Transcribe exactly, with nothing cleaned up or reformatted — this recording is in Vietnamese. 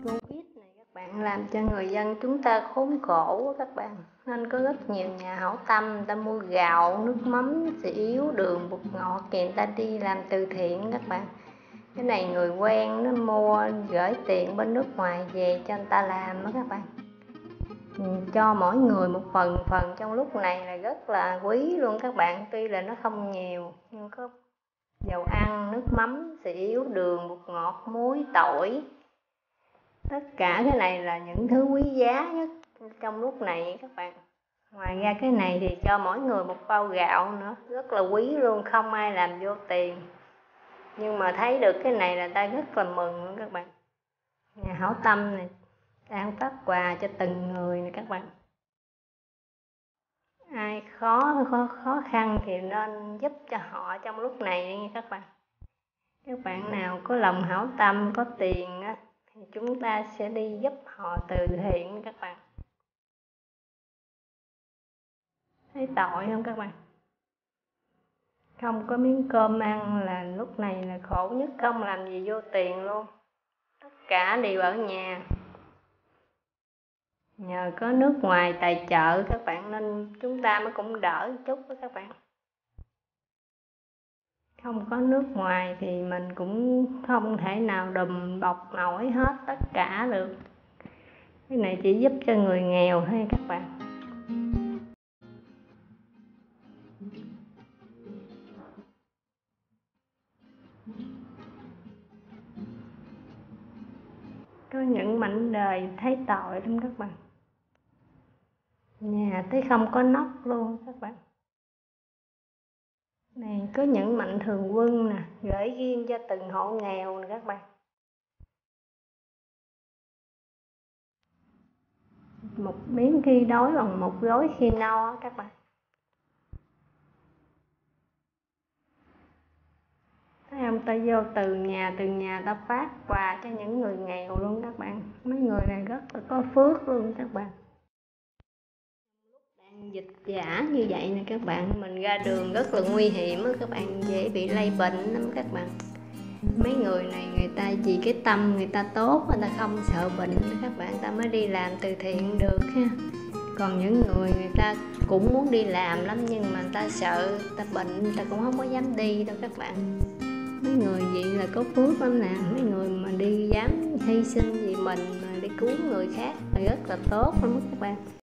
Covid này các bạn làm cho người dân chúng ta khốn khổ các bạn, nên có rất nhiều nhà hảo tâm người ta mua gạo, nước mắm, xì yếu, đường, bột ngọt kìa, người ta đi làm từ thiện các bạn. Cái này người quen nó mua gửi tiền bên nước ngoài về cho người ta làm đó các bạn. Ừ, cho mỗi người một phần phần trong lúc này là rất là quý luôn các bạn. Tuy là nó không nhiều nhưng có dầu ăn, nước mắm, xì yếu, đường, bột ngọt, muối, tỏi. Tất cả cái này là những thứ quý giá nhất trong lúc này các bạn. Ngoài ra cái này thì cho mỗi người một bao gạo nữa, rất là quý luôn, không ai làm vô tiền. Nhưng mà thấy được cái này là ta rất là mừng luôn các bạn. Nhà hảo tâm này đang phát quà cho từng người này các bạn. Ai khó khó khó khăn thì nên giúp cho họ trong lúc này nha các bạn. Các bạn nào có lòng hảo tâm, có tiền á, thì chúng ta sẽ đi giúp họ từ thiện các bạn. Thấy tội không các bạn? Không có miếng cơm ăn là lúc này là khổ nhất, không làm gì vô tiền luôn. Tất cả đều ở nhà. Nhờ có nước ngoài tài trợ các bạn nên chúng ta mới cũng đỡ một chút đó các bạn. Không có nước ngoài thì mình cũng không thể nào đùm bọc nổi hết tất cả được. Cái này chỉ giúp cho người nghèo thôi các bạn. Có những mảnh đời thấy tội lắm các bạn. Nhà tới không có nóc luôn các bạn. Này có những mạnh thường quân nè, gửi riêng cho từng hộ nghèo nè các bạn. Một miếng khi đói bằng một gói khi no các bạn. Thấy không, ta vô từ nhà từ nhà ta phát quà cho những người nghèo luôn các bạn. Mấy người này rất là có phước luôn các bạn. Lúc đang dịch giả như vậy nè các bạn, mình ra đường rất là nguy hiểm đó, các bạn dễ bị lây bệnh lắm các bạn. Mấy người này người ta vì cái tâm người ta tốt, người ta không sợ bệnh các bạn, ta mới đi làm từ thiện được ha. Còn những người người ta cũng muốn đi làm lắm nhưng mà người ta sợ người ta bệnh, người ta cũng không có dám đi đâu các bạn. Mấy người vậy là có phước lắm nè, mấy người mà đi dám hy sinh vì mình mà đi cứu người khác là rất là tốt lắm các bạn.